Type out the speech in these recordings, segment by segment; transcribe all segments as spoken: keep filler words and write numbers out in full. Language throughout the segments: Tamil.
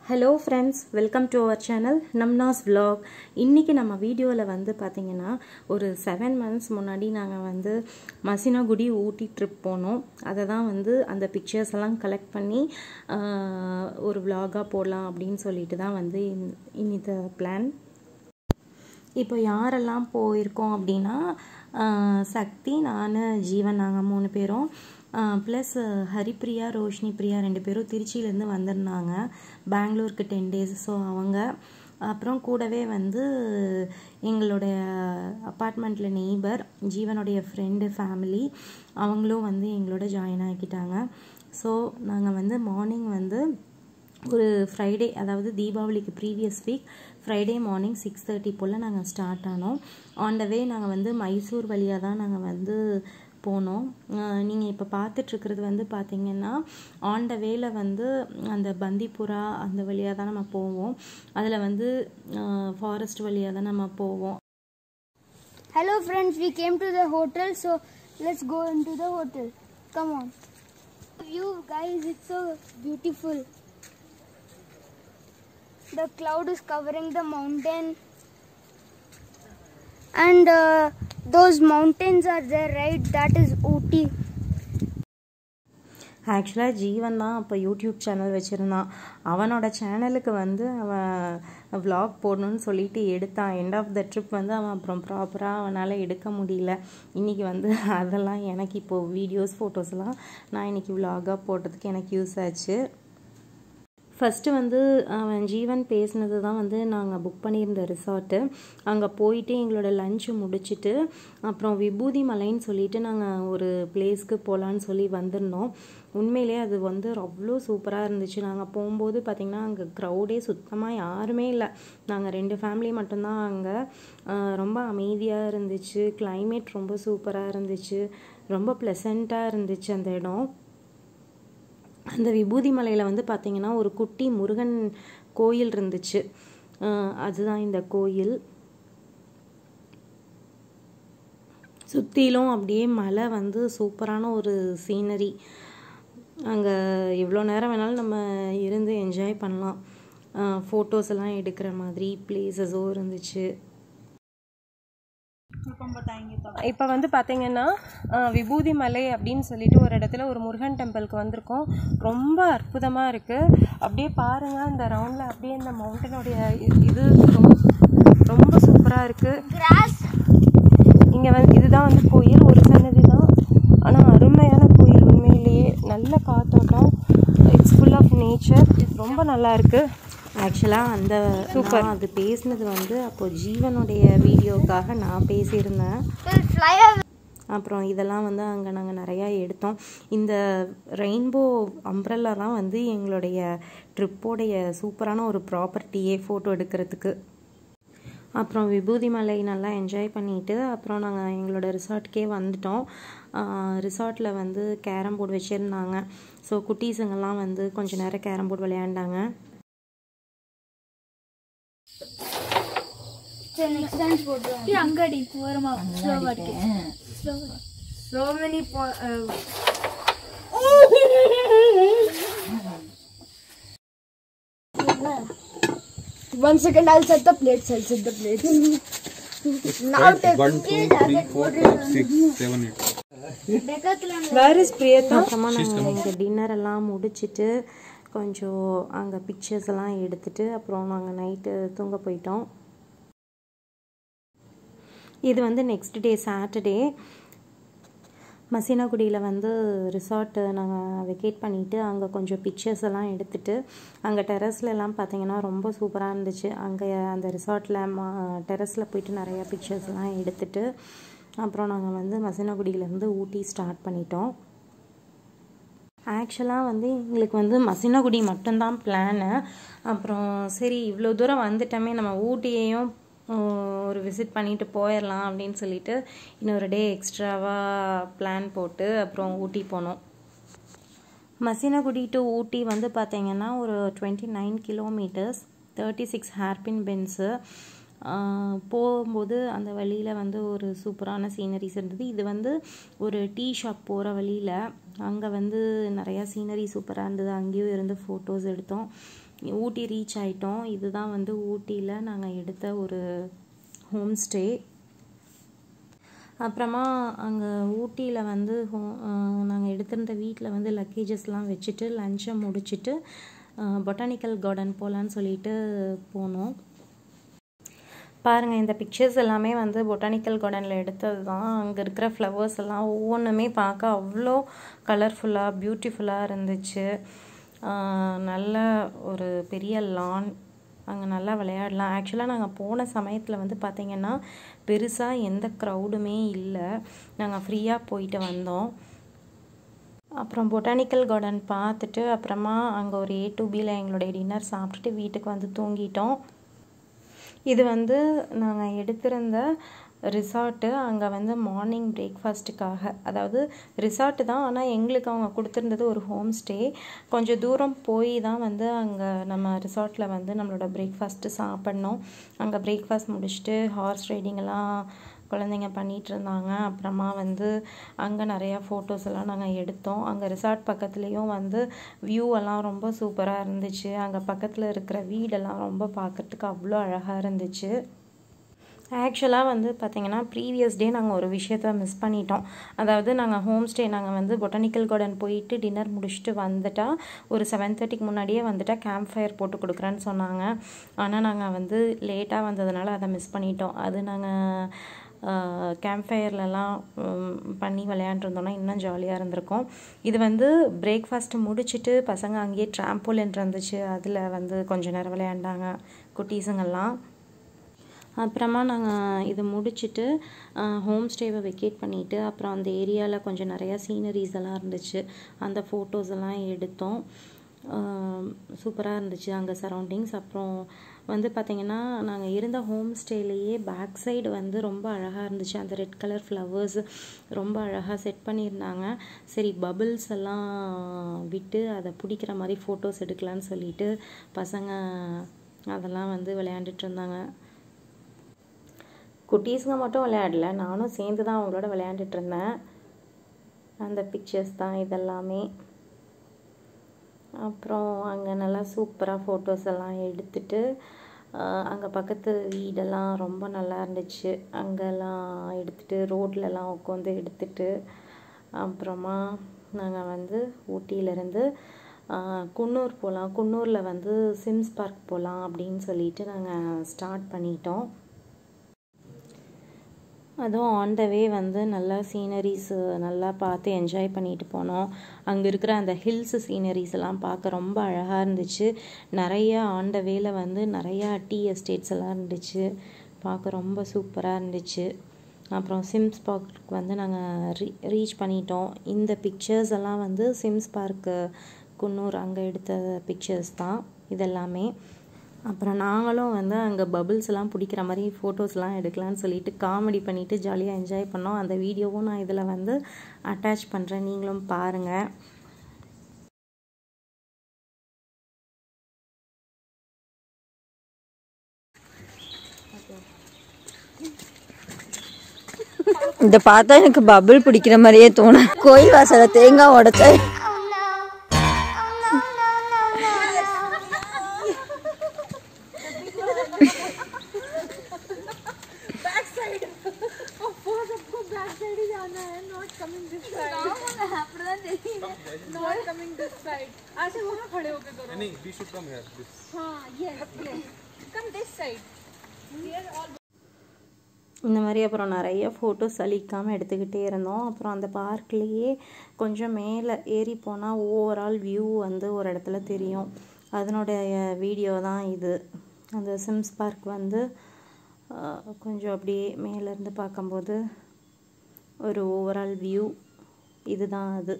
Hello friends, welcome to our channel Namna's vlog. இன்னைக்கு நம்ம வீடியோல வந்து பாத்தீங்கன்னா ஒரு seven months முன்னாடி நாங்க வந்து மசினகுடி ஊட்டி ட்ரிப் போனோம். அத தான் வந்து அந்த பிக்சர்ஸ் எல்லாம் கலெக்ட் பண்ணி ஒரு vlog-ஆ போடலாம் அப்படினு சொல்லிட்டு தான் வந்து இன்னித பிளான். இப்போ யாரெல்லாம் போயிருக்கோம் அப்படினா சக்தி நான் ஜீவன் நாங்க மூணு பேரும் ப்ளஸ் ஹரிப்ரியா ரோஷினி பிரியா ரெண்டு பேரும் திருச்சியில இருந்து வந்திருந்தாங்க பெங்களூருக்கு ten days. ஸோ அவங்க அப்புறம் கூடவே வந்து எங்களோட அபார்ட்மெண்ட்ல நெய்பர் ஜீவனுடைய ஃப்ரெண்டு ஃபேமிலி அவங்களும் வந்து எங்களோட ஜாயின் ஆகிட்டாங்க. ஸோ நாங்கள் வந்து மார்னிங் வந்து ஒரு ஃப்ரைடே அதாவது தீபாவளிக்கு previous week Friday morning six thirty போல் நாங்கள் ஸ்டார்ட் ஆனோம். ஆன் த வே நாங்கள் வந்து மைசூர் வழியாக தான் நாங்கள் வந்து போனோம். நீங்கள் இப்போ பார்த்துட்ருக்கிறது வந்து பார்த்தீங்கன்னா ஆன் த வேல வந்து அந்த பந்திப்புரா அந்த வழியாக தான் நம்ம போவோம். அதில் வந்து ஃபாரஸ்ட் வழியாக தான் நம்ம போவோம். Hello friends, we came to the hotel, so let's go into the hotel. Come on. View guys, it's so beautiful. The cloud is covering the mountain and uh, those mountains are there, right? That is Ooty. ஆக்சுவலாக ஜீவன் தான் அப்போ யூடியூப் சேனல் வச்சுருந்தான். அவனோட சேனலுக்கு வந்து அவன் விலாக் போடணும்னு சொல்லிட்டு எடுத்தான். எண்ட் ஆஃப் த ட்ரிப் வந்து அவன் அப்புறம் ப்ராப்பராக அவனால் எடுக்க முடியல. இன்றைக்கி வந்து அதெல்லாம் எனக்கு இப்போது வீடியோஸ் ஃபோட்டோஸ்லாம் நான் இன்றைக்கி விலாகாக போடுறதுக்கு எனக்கு யூஸ் ஆச்சு. ஃபஸ்ட்டு வந்து அவன் ஜீவன் பேசினது தான் வந்து நாங்கள் புக் பண்ணியிருந்த ரிசார்ட்டு. அங்கே போயிட்டு எங்களோட லஞ்சு முடிச்சுட்டு அப்புறம் விபூதி மலைன்னு சொல்லிட்டு நாங்கள் ஒரு பிளேஸ்க்கு போகலான்னு சொல்லி வந்திருந்தோம். உண்மையிலே அது வந்து அவ்வளோ சூப்பராக இருந்துச்சு. நாங்கள் போகும்போது பார்த்திங்கன்னா அங்கே க்ரௌடே சுத்தமாக யாருமே இல்லை. நாங்கள் ரெண்டு ஃபேமிலி மட்டும்தான் அங்கே. ரொம்ப அமைதியாக இருந்துச்சு. கிளைமேட் ரொம்ப சூப்பராக இருந்துச்சு. ரொம்ப ப்ளசண்ட்டாக இருந்துச்சு அந்த இடம். அந்த விபூதி மலையில் வந்து பார்த்திங்கன்னா ஒரு குட்டி முருகன் கோயில் இருந்துச்சு. அதுதான் இந்த கோயில். சுற்றிலும் அப்படியே மலை வந்து சூப்பரான ஒரு சீனரி. அங்கே எவ்வளோ நேரம் வேணாலும் நம்ம இருந்து என்ஜாய் பண்ணலாம். ஃபோட்டோஸ் எல்லாம் எடுக்கிற மாதிரி பிளேசஸும் இருந்துச்சு. இப்போ வந்து பார்த்தீங்கன்னா விபூதி மலை அப்படின்னு சொல்லிட்டு ஒரு இடத்துல ஒரு முருகன் டெம்பிளுக்கு வந்திருக்கோம். ரொம்ப அற்புதமாக இருக்குது. அப்படியே பாருங்கள் அந்த ரவுண்டில் அப்படியே இந்த மவுண்டனுடைய இது ரொம்ப ரொம்ப சூப்பராக இருக்குது. இங்கே வந்து இதுதான் வந்து கோயில். ஒரு சன்னதி தான், ஆனால் அருமையான கோயில். உண்மையிலேயே நல்ல காத்தோட்டம். It's full of nature. ரொம்ப நல்லா இருக்குது. ஆக்சுவலாக அந்த சூப்பர் அது பேசினது வந்து அப்போது ஜீவனுடைய வீடியோக்காக நான் பேசியிருந்தேன். அப்புறம் இதெல்லாம் வந்து அங்கே நாங்கள் நிறையா எடுத்தோம். இந்த ரெயின்போ அம்ப்ரெல்லாம் வந்து எங்களுடைய ட்ரிப்போடைய சூப்பரான ஒரு ப்ராப்பர்ட்டியே ஃபோட்டோ எடுக்கிறதுக்கு. அப்புறம் விபூதி மலை நல்லா என்ஜாய் பண்ணிவிட்டு அப்புறம் நாங்கள் எங்களோட ரிசார்ட்டுக்கே வந்துட்டோம். ரிசார்ட்டில் வந்து கேரம் போர்டு வச்சுருந்தாங்க. ஸோ குட்டீஸுங்கெல்லாம் வந்து கொஞ்சம் நேரம் கேரம் போர்டு விளையாண்டாங்க. Next dance போடுறோம். இது அங்கடி ஓரமா ஸ்லோவா இருக்கு. ஸ்லோவா. So many uh, One second, I'll set the plates. I'll set the plates. Now take one, two, three, four, five, six, seven, eight. Where is Priyatha? அப்புறமா நாங்கள் எங்கள் டின்னர் எல்லாம் முடிச்சுட்டு கொஞ்சம் அங்கே பிக்சர்ஸ் எல்லாம் எடுத்துட்டு அப்புறம் நாங்கள் நைட்டு தூங்க போயிட்டோம். இது வந்து நெக்ஸ்ட் டே சாட்டர்டே மசினகுடியில் வந்து ரிசார்ட்டு நாங்கள் வெக்கேட் பண்ணிவிட்டு அங்கே கொஞ்சம் பிக்சர்ஸ் எல்லாம் எடுத்துகிட்டு அங்கே டெரஸில் எல்லாம் பார்த்திங்கன்னா ரொம்ப சூப்பராக இருந்துச்சு. அங்கே அந்த ரிசார்ட்டில் மா டெரஸில் போயிட்டு நிறையா பிக்சர்ஸ் எல்லாம் எடுத்துகிட்டு அப்புறம் நாங்கள் வந்து மசினகுடியிலேருந்து ஊட்டி ஸ்டார்ட் பண்ணிட்டோம். ஆக்சுவலாக வந்து எங்களுக்கு வந்து மசினகுடி மட்டும்தான் பிளானு. அப்புறம் சரி இவ்வளோ தூரம் வந்துட்டோமே நம்ம ஊட்டியையும் ஒரு விசிட் பண்ணிவிட்டு போயிடலாம் அப்படின்னு சொல்லிட்டு இன்னொரு டே எக்ஸ்ட்ராவாக பிளான் போட்டு அப்புறம் ஊட்டி போனோம். மசினகுடி டு ஊட்டி வந்து பார்த்திங்கன்னா ஒரு twenty nine kilometres thirty six hairpin bends. போகும்போது அந்த வழியில் வந்து ஒரு சூப்பரான சீனரிஸ் இருந்தது. இது வந்து ஒரு டீ ஷாப் போகிற வழியில் அங்கே வந்து நிறையா சீனரி சூப்பராக இருந்தது. அங்கேயும் இருந்து ஃபோட்டோஸ் எடுத்தோம். ஊட்டி ரீச் ஆயிட்டோம். இதுதான் வந்து ஊட்டியில் நாங்கள் எடுத்த ஒரு ஹோம் ஸ்டே. அப்புறமா அங்கே ஊட்டியில் வந்து ஹோ நாங்கள் எடுத்திருந்த வீட்டில் வந்து லக்கேஜஸ்லாம் வச்சுட்டு லஞ்சை முடிச்சுட்டு பொட்டானிக்கல் கார்டன் போகலான்னு சொல்லிட்டு போனோம். பாருங்கள், இந்த பிக்சர்ஸ் எல்லாமே வந்து பொட்டானிக்கல் கார்டனில் எடுத்தது தான். அங்கே இருக்கிற ஃப்ளவர்ஸ் எல்லாம் ஒவ்வொன்றுமே பார்க்க அவ்வளோ கலர்ஃபுல்லாக பியூட்டிஃபுல்லாக இருந்துச்சு. நல்ல ஒரு பெரிய லான், அங்கே நல்லா விளையாடலாம். ஆக்சுவலாக நாங்கள் போன சமயத்தில் வந்து பார்த்திங்கன்னா பெருசாக எந்த க்ரௌடுமே இல்லை. நாங்கள் ஃப்ரீயாக போயிட்டு வந்தோம். அப்புறம் பொட்டானிக்கல் கார்டன் பார்த்துட்டு அப்புறமா அங்கே ஒரு ஏ டு பியில் எங்களுடைய டின்னர் சாப்பிட்டுட்டு வீட்டுக்கு வந்து தூங்கிட்டோம். இது வந்து நாங்கள் எடுத்திருந்த ரிசார்ட்டு. அங்கே வந்து மார்னிங் பிரேக்ஃபாஸ்ட்டுக்காக, அதாவது ரிசார்ட்டு தான், ஆனால் எங்களுக்கு அவங்க கொடுத்துருந்தது ஒரு ஹோம் ஸ்டே. கொஞ்சம் தூரம் போய் தான் வந்து அங்கே நம்ம ரிசார்ட்டில் வந்து நம்மளோட பிரேக்ஃபாஸ்ட்டு சாப்பிட்ணும். அங்கே பிரேக்ஃபாஸ்ட் முடிச்சுட்டு ஹார்ஸ் ரைடிங்கெல்லாம் குழந்தைங்க பண்ணிகிட்டு இருந்தாங்க. அப்புறமா வந்து அங்கே நிறையா ஃபோட்டோஸ் எல்லாம் நாங்கள் எடுத்தோம். அங்கே ரிசார்ட் பக்கத்துலேயும் வந்து வியூ எல்லாம் ரொம்ப சூப்பராக இருந்துச்சு. அங்கே பக்கத்தில் இருக்கிற வீடெல்லாம் ரொம்ப பார்க்குறதுக்கு அவ்வளோ அழகாக இருந்துச்சு. ஆக்சுவலாக வந்து பார்த்திங்கன்னா ப்ரீவியஸ் டே நாங்கள் ஒரு விஷயத்த மிஸ் பண்ணிட்டோம். அதாவது நாங்கள் ஹோம் ஸ்டே நாங்கள் வந்து பொட்டானிக்கல் கார்டன் போயிட்டு டின்னர் முடிச்சுட்டு வந்துட்டால் ஒரு செவன் தேர்ட்டிக்கு முன்னாடியே வந்துட்டால் கேம்ப் ஃபயர் போட்டு கொடுக்குறேன்னு சொன்னாங்க. ஆனால் நாங்கள் வந்து லேட்டாக வந்ததுனால அதை மிஸ் பண்ணிட்டோம். அது நாங்கள் கேம்ப் ஃபயர்லலாம் பண்ணி விளையாண்டுருந்தோன்னா இன்னும் ஜாலியாக இருந்திருக்கும். இது வந்து பிரேக்ஃபாஸ்ட்டு முடிச்சுட்டு பசங்க அங்கேயே ட்ராம்போலின் இருந்துச்சு, அதில் வந்து கொஞ்சம் நேரம் விளையாண்டாங்க குட்டீஸுங்கெல்லாம். அப்புறமா நாங்கள் இது முடிச்சுட்டு ஹோம் ஸ்டேவை வெக்கேட் பண்ணிவிட்டு அப்புறம் அந்த ஏரியாவில் கொஞ்சம் நிறையா சீனரிஸ் எல்லாம் இருந்துச்சு. அந்த ஃபோட்டோஸ் எல்லாம் எடுத்தோம். சூப்பராக இருந்துச்சு அங்கே சரௌண்டிங்ஸ். அப்புறம் வந்து பார்த்திங்கன்னா நாங்கள் இருந்த ஹோம் ஸ்டேலேயே பேக் சைடு வந்து ரொம்ப அழகாக இருந்துச்சு. அந்த ரெட் கலர் ஃப்ளவர்ஸ் ரொம்ப அழகாக செட் பண்ணியிருந்தாங்க. சரி, பபிள்ஸ் எல்லாம் விட்டு அதை பிடிக்கிற மாதிரி ஃபோட்டோஸ் எடுக்கலான்னு சொல்லிட்டு பசங்க அதெல்லாம் வந்து விளையாண்டுட்டு இருந்தாங்க. குட்டீஸுங்க மட்டும் விளையாடல, நானும் சேர்ந்து தான் அவங்களோட விளையாண்டுட்டு இருந்தேன். அந்த பிக்சர்ஸ் தான் இதெல்லாமே. அப்புறம் அங்கே நல்லா சூப்பராக ஃபோட்டோஸ் எல்லாம் எடுத்துட்டு அங்கே பக்கத்து வீடெல்லாம் ரொம்ப நல்லா இருந்துச்சு. அங்கெல்லாம் எடுத்துகிட்டு ரோட்லலாம் உட்காந்து எடுத்துட்டு அப்புறமா நாங்கள் வந்து ஊட்டியிலேருந்து குன்னூர் போகலாம், குன்னூரில் வந்து சிம்ஸ் பார்க் போகலாம் அப்படின்னு சொல்லிட்டு நாங்கள் ஸ்டார்ட் பண்ணிட்டோம். அதுவும் ஆன் த வே வந்து நல்லா சீனரிஸ் நல்லா பார்த்து என்ஜாய் பண்ணிட்டு போனோம். அங்கே இருக்கிற அந்த ஹில்ஸ் சீனரிஸ் எல்லாம் பார்க்க ரொம்ப அழகாக இருந்துச்சு. நிறையா ஆன் த வேல வந்து நிறையா டீ எஸ்டேட்ஸ் எல்லாம் இருந்துச்சு, பார்க்க ரொம்ப சூப்பராக இருந்துச்சு. அப்புறம் சிம்ஸ் பார்க் வந்து நாங்கள் ரீ ரீச் பண்ணிட்டோம். இந்த பிக்சர்ஸ் எல்லாம் வந்து சிம்ஸ் பார்க்கு குன்னூர் அங்கே எடுத்த பிக்சர்ஸ் தான் இதெல்லாமே. அப்புறம் நாங்களும் வந்து அங்கே பபிள்ஸ் எல்லாம் பிடிக்கிற மாதிரி ஃபோட்டோஸ்லாம் எடுக்கலான்னு சொல்லிட்டு காமெடி பண்ணிவிட்டு ஜாலியாக என்ஜாய் பண்ணோம். அந்த வீடியோவும் நான் இதில் வந்து அட்டாச் பண்ணுறேன், நீங்களும் பாருங்கள். இதை பார்த்தா எனக்கு பபிள் பிடிக்கிற மாதிரியே தோணும். கோயில் வாசல தேங்காய் உடைச்ச नहीं, we should come here. This. हाँ, yes, yes. Come this side. Here all. இந்த மாதிரி அப்புறம் நிறைய ஃபோட்டோஸ் அழிக்காமல் எடுத்துக்கிட்டே இருந்தோம். அப்புறம் அந்த பார்க்லேயே கொஞ்சம் மேலே ஏறி போனால் ஓவரால் வியூ வந்து ஒரு இடத்துல தெரியும். அதனுடைய வீடியோ தான் இது. அந்த சிம்ஸ் பார்க் வந்து கொஞ்சம் அப்படியே மேலேருந்து பார்க்கும்போது ஒரு ஓவரால் வியூ இதுதான் அது.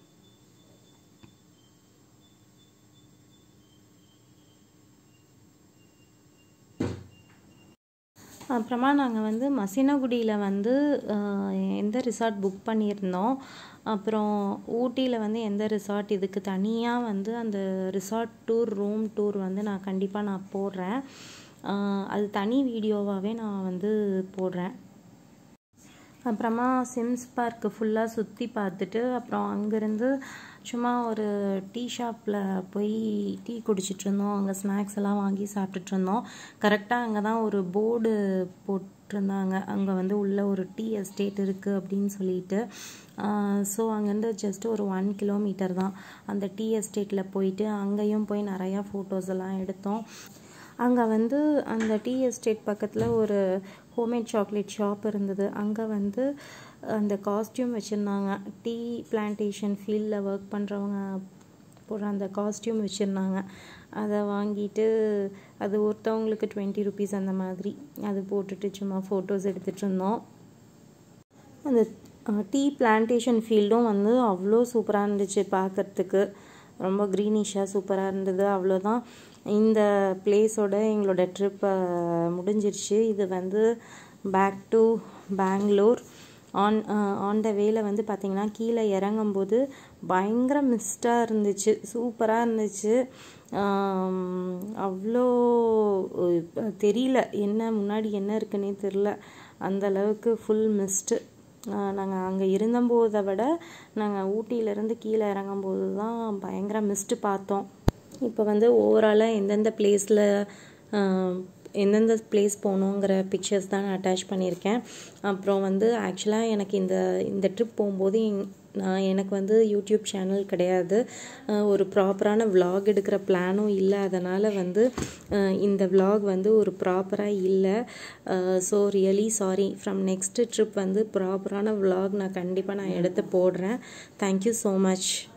அப்புறமா நாங்கள் வந்து மசினகுடியில் வந்து எந்த ரிசார்ட் புக் பண்ணியிருந்தோம். அப்புறம் ஊட்டியில் வந்து எந்த ரிசார்ட், இதுக்கு தனியாக வந்து அந்த ரிசார்ட் டூர், ரூம் டூர் வந்து நான் கண்டிப்பாக நான் போடுறேன். அது தனி வீடியோவாகவே நான் வந்து போடுறேன். அப்புறமா சிம்ஸ் பார்க்கு ஃபுல்லாக சுற்றி பார்த்துட்டு அப்புறம் அங்கேருந்து சும்மா ஒரு டீ ஷாப்பில் போய் டீ குடிச்சிட்டு இருந்தோம். அங்கே ஸ்நாக்ஸ் எல்லாம் வாங்கி சாப்பிட்டுட்டு இருந்தோம். கரெக்டாக அங்கே தான் ஒரு போர்டு போட்டிருந்தாங்க, அங்கே வந்து உள்ள ஒரு டீ எஸ்டேட் இருக்குது அப்படின்னு சொல்லிட்டு. ஸோ அங்கேருந்து ஜஸ்ட் ஒரு ஒன் கிலோமீட்டர் தான் அந்த டீ எஸ்டேட்டில் போயிட்டு அங்கேயும் போய் நிறையா ஃபோட்டோஸ் எல்லாம் எடுத்தோம். அங்கே வந்து அந்த டீ எஸ்டேட் பக்கத்தில் ஒரு ஹோம்மேட் சாக்லேட் ஷாப் இருந்தது. அங்கே வந்து அந்த காஸ்டியூம் வச்சுருந்தாங்க. டீ பிளான்டேஷன் ஃபீல்டில் ஒர்க் பண்ணுறவங்க போடுற அந்த காஸ்டியூம் வச்சுருந்தாங்க. அதை வாங்கிட்டு அது ஒருத்தவங்களுக்கு டுவெண்ட்டி ருபீஸ் அந்த மாதிரி அது போட்டுட்டு சும்மா ஃபோட்டோஸ் எடுத்துகிட்டு இருந்தோம். அந்த டீ பிளான்டேஷன் ஃபீல்டும் வந்து அவ்வளோ சூப்பராக இருந்துச்சு பார்க்குறதுக்கு. ரொம்ப க்ரீனிஷாக சூப்பராக இருந்தது. அவ்வளோதான், இந்த பிளேஸோட எங்களோட ட்ரிப் முடிஞ்சிருச்சு. இது வந்து back to Bangalore. On on the வேல வந்து பார்த்திங்கன்னா கீழே இறங்கும்போது பயங்கர மிஸ்டாக இருந்துச்சு, சூப்பராக இருந்துச்சு. அவ்வளோ தெரியல, என்ன முன்னாடி என்ன இருக்குன்னே தெரில, அந்தளவுக்கு ஃபுல் மிஸ்ட்டு. நாங்கள் அங்கே இருந்தபோதை விட நாங்கள் ஊட்டியிலேருந்து கீழே இறங்கும்போது தான் பயங்கர மிஸ்ட்டு பார்த்தோம். இப்போ வந்து ஓவராலாக எந்தெந்த பிளேஸில் எந்தெந்த பிளேஸ் போகணுங்கிற பிக்சர்ஸ் தான் நான் அட்டாச் பண்ணியிருக்கேன். அப்புறம் வந்து ஆக்சுவலாக எனக்கு இந்த இந்த ட்ரிப் போகும்போது நான் எனக்கு வந்து யூடியூப் சேனல் கிடையாது, ஒரு ப்ராப்பரான விலாக் எடுக்கிற பிளானும் இல்லை. அதனால் வந்து இந்த விலாக் வந்து ஒரு ப்ராப்பராக இல்லை. So really sorry. From next trip வந்து ப்ராப்பரான விலாக் நான் கண்டிப்பாக நான் எடுத்து போடுறேன். Thank you so much.